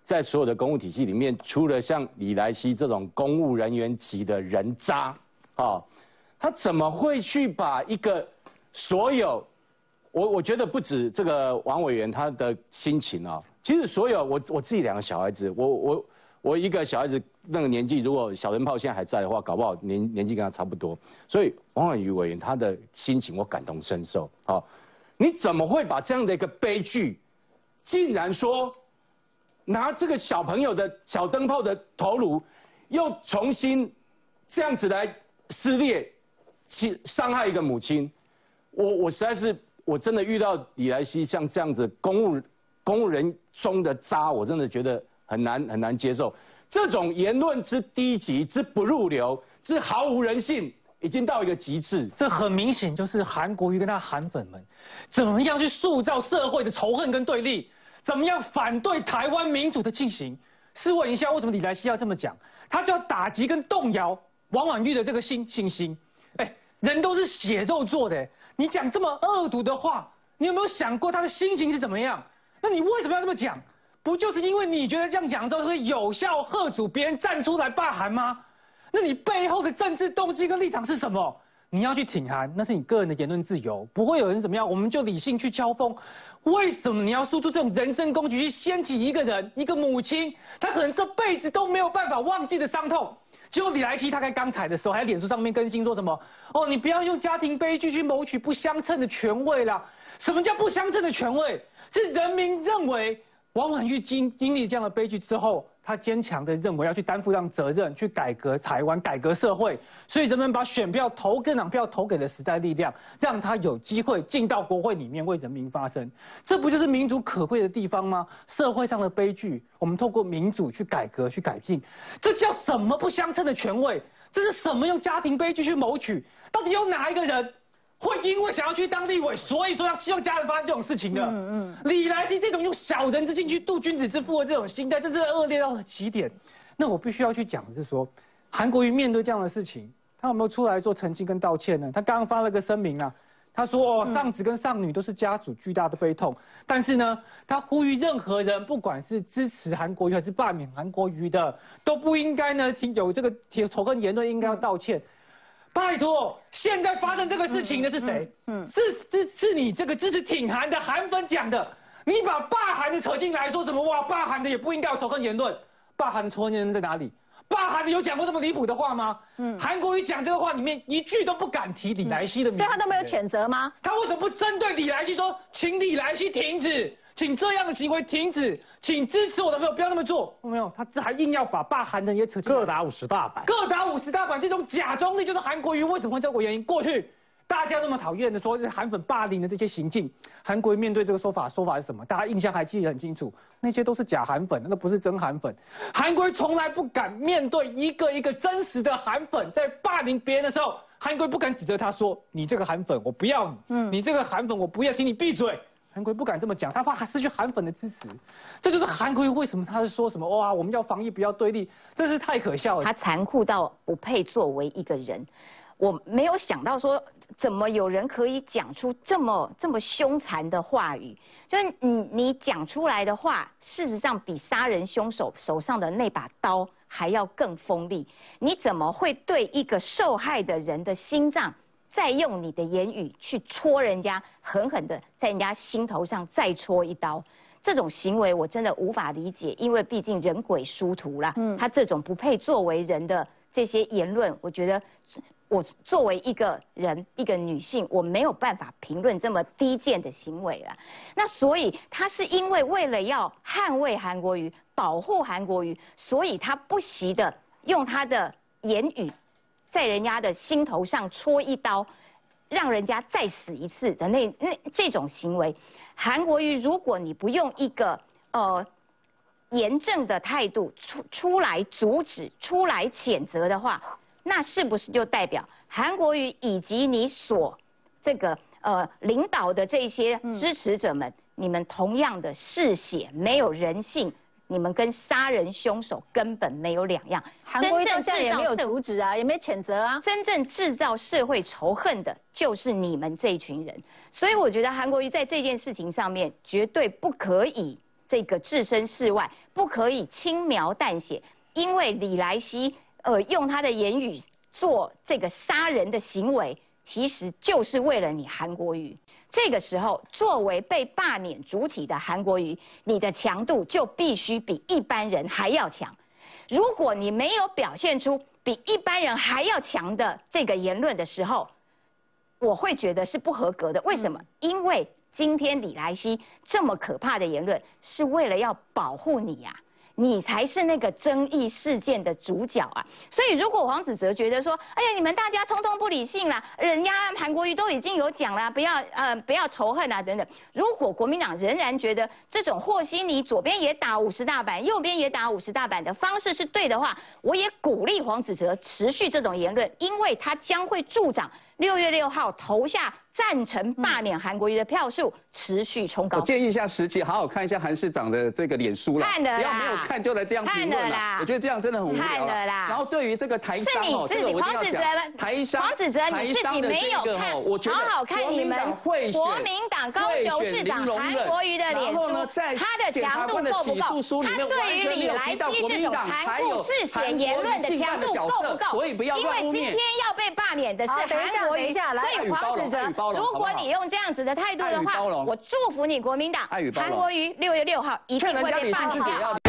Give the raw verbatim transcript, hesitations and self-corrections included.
在所有的公务体系里面，除了像李来希这种公务人员级的人渣，啊，他怎么会去把一个所有，我我觉得不止这个王委员他的心情啊，其实所有我我自己两个小孩子，我我我一个小孩子那个年纪，如果小灯泡现在还在的话，搞不好年年纪跟他差不多，所以王婉瑜委员他的心情我感同身受，好，你怎么会把这样的一个悲剧，竟然说？拿这个小朋友的小灯泡的头颅，又重新这样子来撕裂，去伤害一个母亲，我我实在是我真的遇到李来希像这样子公务公务人中的渣，我真的觉得很难很难接受。这种言论之低级、之不入流、之毫无人性，已经到一个极致。 这很明显就是韩国瑜跟他韩粉们怎么样去塑造社会的仇恨跟对立。怎么样反对台湾民主的进行？试问一下，为什么李来希要这么讲？他就要打击跟动摇王婉玉的这个信信心。哎，人都是血肉做的，你讲这么恶毒的话，你有没有想过他的心情是怎么样？那你为什么要这么讲？不就是因为你觉得这样讲之后会有效吓阻别人站出来罢韩吗？那你背后的政治动机跟立场是什么？你要去挺韩，那是你个人的言论自由，不会有人怎么样，我们就理性去交锋。为什么你要诉诸这种人身攻击，去掀起一个人、一个母亲，她可能这辈子都没有办法忘记的伤痛？结果李来希他在刚才的时候，还在脸书上面更新说什么？哦，你不要用家庭悲剧去谋取不相称的权位啦。什么叫不相称的权位？是人民认为王婉玉经经历这样的悲剧之后，他坚强的认为要去担负上责任，去改革台湾、改革社会，所以人们把选票投各党票投给了时代力量，让他有机会进到国会里面为人民发声。这不就是民主可贵的地方吗？社会上的悲剧，我们透过民主去改革、去改进，这叫什么不相称的权位？这是什么用家庭悲剧去谋取？到底有哪一个人会因为想要去当立委，所以说要希望家人发生这种事情的？嗯嗯，李来希这种用小人之心去度君子之腹的这种心态，真是恶劣到了极点。那我必须要去讲的是说，韩国瑜面对这样的事情，他有没有出来做澄清跟道歉呢？他刚刚发了个声明啊，他说哦，丧子跟丧女都是家族巨大的悲痛，但是呢，他呼吁任何人，不管是支持韩国瑜还是罢免韩国瑜的，都不应该呢有这个仇恨言论，应该要道歉。拜托，现在发生这个事情的是谁？嗯，是是是你这个支持挺韩的韩粉讲的。你把罢韩的扯进来，说什么哇？罢韩的也不应该有仇恨言论。罢韩的仇恨言论在哪里？罢韩的有讲过这么离谱的话吗？嗯，韩国瑜讲这个话里面一句都不敢提李来希的名字， 所以他都没有谴责吗？ 他为什么不针对李来希说，请李来希停止？请这样的行为停止，请支持我的朋友不要那么做。有没有？他这还硬要把罢韩的也扯进来， 各打五十大板， 各打五十大板，这种假中立就是韩国瑜为什么会这个原因。过去大家那么讨厌的说是韩粉霸凌的这些行径，韩国瑜面对这个说法，说法是什么？大家印象还记得很清楚，那些都是假韩粉，那不是真韩粉。韩国瑜从来不敢面对一个一个真实的韩粉在霸凌别人的时候，韩国瑜不敢指责他说你这个韩粉我不要你，嗯，你这个韩粉我不要，请你闭嘴。韩国瑜不敢这么讲，他怕失去韩粉的支持，这就是韩国瑜为什么他是说什么哇，我们要防疫不要对立，真是太可笑了。 他残酷到不配作为一个人，我没有想到说怎么有人可以讲出这么这么凶残的话语，就是你你讲出来的话，事实上比杀人凶手手上的那把刀还要更锋利。你怎么会对一个受害的人的心脏？再用你的言语去戳人家，狠狠的在人家心头上再戳一刀，这种行为我真的无法理解，因为毕竟人鬼殊途啦。嗯，他这种不配作为人的这些言论，我觉得我作为一个人，一个女性，我没有办法评论这么低贱的行为啦。那所以他是因为为了要捍卫韩国瑜、保护韩国瑜，所以他不惜的用他的言语。在人家的心头上戳一刀，让人家再死一次的那那这种行为，韩国瑜，如果你不用一个呃严正的态度出出来阻止、出来谴责的话，那是不是就代表韩国瑜以及你所这个呃领导的这些支持者们，嗯、你们同样的嗜血，没有人性？你们跟杀人凶手根本没有两样。 韩国瑜到现在也没有阻止啊，也没谴责啊。 真正制造社会仇恨的就是你们这一群人。所以我觉得韩国瑜在这件事情上面绝对不可以这个置身事外，不可以轻描淡写，因为李来希呃用他的言语做这个杀人的行为，其实就是为了你韩国瑜。这个时候，作为被罢免主体的韩国瑜，你的强度就必须比一般人还要强。如果你没有表现出比一般人还要强的这个言论的时候，我会觉得是不合格的。为什么？嗯、因为今天李来希这么可怕的言论，是为了要保护你呀、啊。你才是那个争议事件的主角啊！所以，如果黄子哲觉得说，哎呀，你们大家通通不理性啦，人家韩国瑜都已经有讲了，不要呃不要仇恨啊等等。如果国民党仍然觉得这种和稀泥，左边也打五十大板，右边也打五十大板的方式是对的话，我也鼓励黄子哲持续这种言论，因为他将会助长六月六号投下赞成罢免韩国瑜的票数持续冲高。 我建议一下时期好好看一下韩市长的这个脸书啦， 看了啦， 不要没有看就来这样评论啦。我觉得这样真的很无聊看了啦。 然后对于这个台商哦，这个我一定要讲，台商黄子哲你自己没有看， 我觉得好好看你们国民党高雄市长韩国瑜的脸书，他的强度够不够？他对于李来希这种残酷嗜血言论的强度够不够？ 所以不要因为今天要被罢免的是韩国瑜，所以黄子哲，如果你用这样子的态度的话，我祝福你国民党，韩国瑜六月六号一定会被罢免。